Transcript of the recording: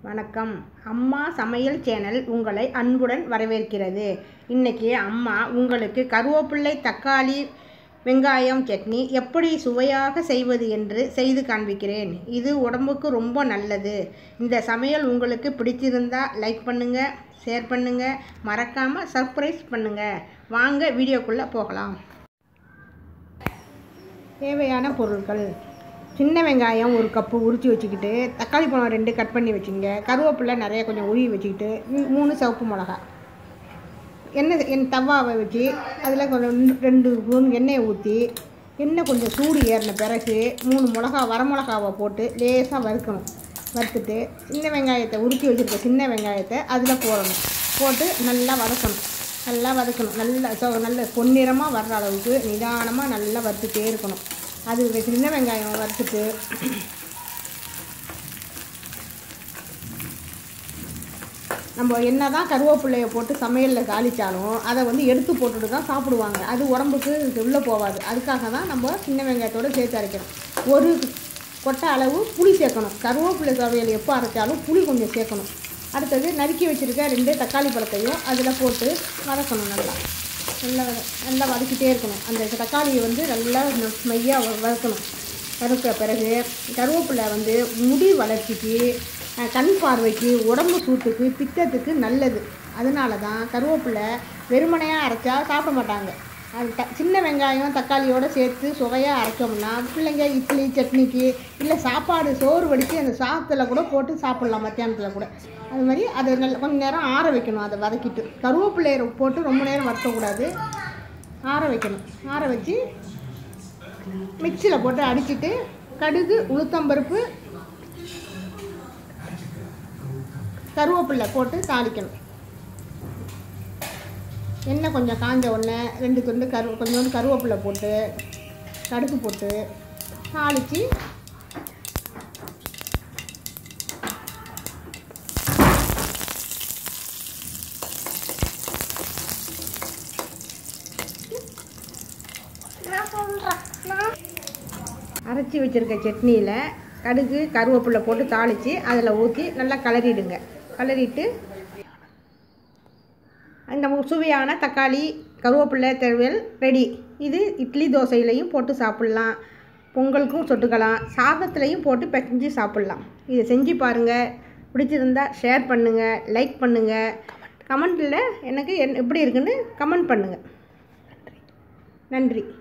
வணக்கம். அம்மா சமையல் சேனல் உங்களை அன்புடன் வரவேற்கிறது. இன்றைக்கி அம்மா உங்களுக்கு கருவேப்பிள்ளை, தக்காளி, வெங்காயம் சட்னி எப்படி சுவையாக செய்வது என்று செய்து காண்பிக்கிறேன். இது உடம்புக்கு ரொம்ப நல்லது. இந்த சமையல் உங்களுக்கு பிடிச்சிருந்தால் லைக் பண்ணுங்கள், ஷேர் பண்ணுங்கள், மறக்காமல் சர்ப்ரைஸ் பண்ணுங்கள். வாங்க வீடியோக்குள்ளே போகலாம். தேவையான பொருட்கள்: சின்ன வெங்காயம் 1 கப்பு உரித்து வச்சுக்கிட்டு, தக்காளி பழம் 2 கட் பண்ணி வச்சுங்க, கருவேப்பிலை நிறைய கொஞ்சம் உருவி வச்சுக்கிட்டு, 3 சிவப்பு மிளகா, எண்ணெய் தவாவை வச்சு அதில் கொஞ்சம் 2 ஸ்பூன் எண்ணெயை ஊற்றி, எண்ணெய் கொஞ்சம் சூடு ஏறின பிறகு 3 வரமிளகாவை போட்டு லேசாக வறுக்கணும். வறுத்துட்டு சின்ன வெங்காயத்தை உரித்து வச்சுருக்க சின்ன வெங்காயத்தை அதில் போடணும். போட்டு நல்லா வதக்கணும். நல்ல பொன்னிறமாக வர்ற அளவுக்கு நிதானமாக நல்லா வறுத்துட்டே இருக்கணும். அது சின்ன வெங்காயம் வறுத்துட்டு நம்ம என்ன தான் கருவேப்பிள்ளையை போட்டு சமையலில் தாளித்தாலும் அதை எடுத்து போட்டுட்டு தான் சாப்பிடுவாங்க. அது உடம்புக்கு உள்ளே போகாது. அதுக்காக தான் நம்ம சின்ன வெங்காயத்தோடு சேர்த்து அரைக்கணும். 1 கொட்டை அளவு புளி சேர்க்கணும். கருவேப்பிள்ளை சமையல் எப்போ அரைச்சாலும் புளி கொஞ்சம் சேர்க்கணும். அடுத்தது நறுக்கி வச்சுருக்க 2 தக்காளி பழத்தையும் அதில் போட்டு வதக்கணும். நல்லா வதக்கிட்டே இருக்கணும். அந்த தக்காளியை நல்லா மையாக வதக்கணும். வதக்கிற பிறகு கருவேப்பிலை முடி வளர்ச்சிக்கு, கண் பார்வைக்கு, உடம்பு சூட்டுக்கு, பித்தத்துக்கு நல்லது. அதனால தான் கருவேப்பிலை வெறுமனையாக அரைச்சா சாப்பிட மாட்டாங்க. அது சின்ன வெங்காயம் தக்காளியோடு சேர்த்து சுவையாக அரைச்சோம்னா பிள்ளைங்க இட்லி சட்னிக்கு இல்லை சாப்பாடு சோறு வடித்து அந்த சாதத்தில் கூட போட்டு சாப்பிட்லாம். மத்தியானத்தில் கூட அது மாதிரி அதை கொஞ்சம் நேரம் ஆற வைக்கணும். அதை வதக்கிட்டு கருவேப்பிலையை போட்டு ரொம்ப நேரம் வதக்கக்கூடாது. ஆற வைக்கணும். ஆற வச்சு மிக்சியில் போட்டு அடிச்சுட்டு கடுகு, உளுத்தம்பருப்பு, கருவேப்பிலை போட்டு தாளிக்கணும். எண்ணெய் கொஞ்சம் காஞ்ச உடனே 2 துண்டு கொஞ்சோண்டு கருவேப்பிலை போட்டு கடுகு போட்டு தாளித்து அரைச்சி வச்சுருக்க சட்னியில் கடுகு கருவேப்பிலை போட்டு தாளித்து அதில் ஊற்றி நல்லா கிளறிடுங்க. கிளறிட்டு இந்த சுவையான தக்காளி கருவேப்பிலை துவையல் ரெடி. இது இட்லி தோசையிலையும் போட்டு சாப்பிட்லாம், பொங்கலுக்கும் சொட்டுக்கலாம், சாதத்துலையும் போட்டு பிசைஞ்சு சாப்பிட்லாம். இதை செஞ்சு பாருங்கள். பிடிச்சிருந்தால் ஷேர் பண்ணுங்கள், லைக் பண்ணுங்கள், கமெண்ட்டில் எனக்கு எப்படி இருக்குன்னு கமெண்ட் பண்ணுங்கள். நன்றி.